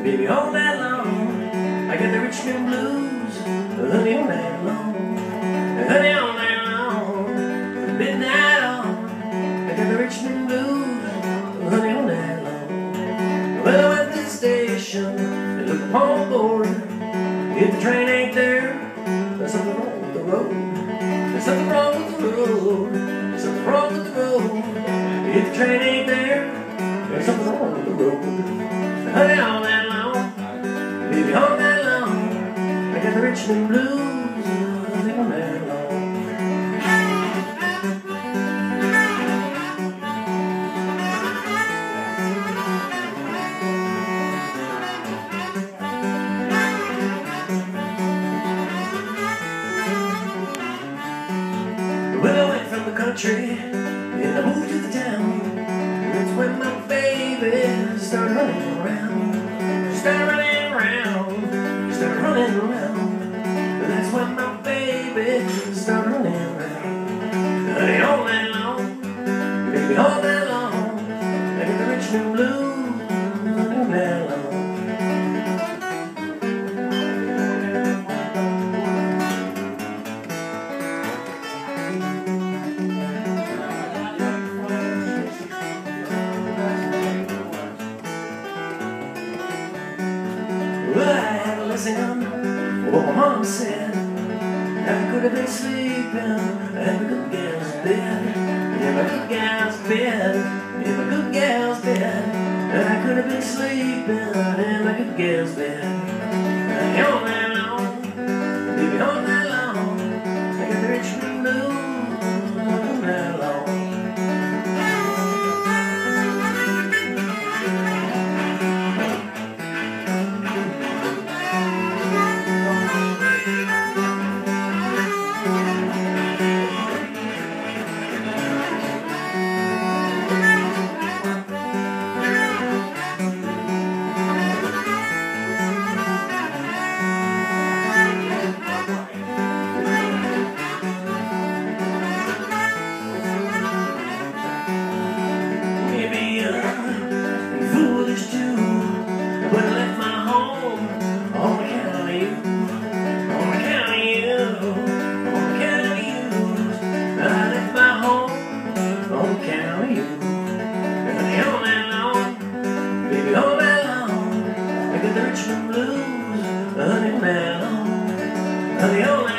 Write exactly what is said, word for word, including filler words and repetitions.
Baby, all night long, I got the Richmond blues. Honey, all night long, honey, all night long, from midnight on, I got the Richmond blues. Honey, all night long. Well, I went to the station and looked upon the board. If the train ain't there, there's something wrong with the road. There's something wrong with the road. There's something wrong with the road. If the train ain't there, there's something wrong with the road. Honey, all night long, baby, all night long, I got the Richmond blues. Honey, all night long. Well, I went from the country and I moved to the town. That's when my baby started running around. She started running around. She started running around. That's when my baby started running around. Honey, all night long, baby, all night long, I got the Richmond blues. All night long. Well, I had a lesson what my mom said. I could have been sleeping in a good gal's bed, in a good gal's bed, in a good gal's bed. I could have been sleeping in a good gal's bed. All night long, baby, all night long, I got the Richmond blues. All night long. Foolish too, when I left my home on account of you, on account of you, on account of you. I left my home on account of you. Honey, all night long, baby, all night long, I got the Richmond blues. Honey, all night long, honey, all night long.